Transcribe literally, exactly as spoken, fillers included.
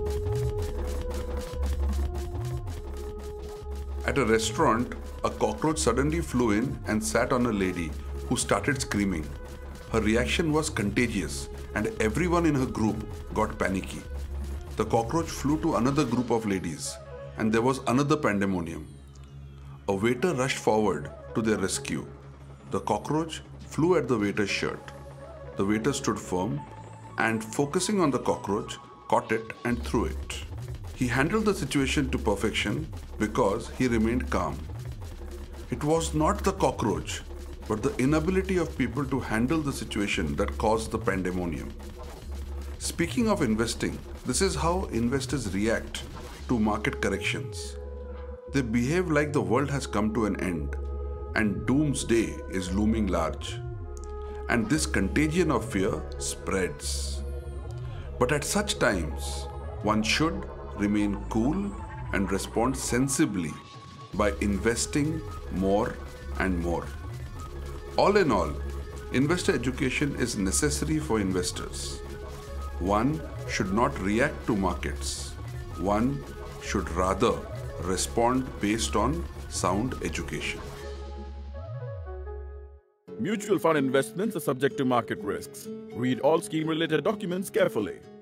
At a restaurant, a cockroach suddenly flew in and sat on a lady who started screaming. Her reaction was contagious and everyone in her group got panicky. The cockroach flew to another group of ladies and there was another pandemonium. A waiter rushed forward to their rescue. The cockroach flew at the waiter's shirt. The waiter stood firm and, focusing on the cockroach, caught it and threw it. He handled the situation to perfection because he remained calm. It was not the cockroach, but the inability of people to handle the situation that caused the pandemonium. Speaking of investing, this is how investors react to market corrections. They behave like the world has come to an end and doomsday is looming large. And this contagion of fear spreads. But at such times, one should remain cool and respond sensibly by investing more and more. All in all, investor education is necessary for investors. One should not react to markets. One should rather respond based on sound education. Mutual fund investments are subject to market risks. Read all scheme-related documents carefully.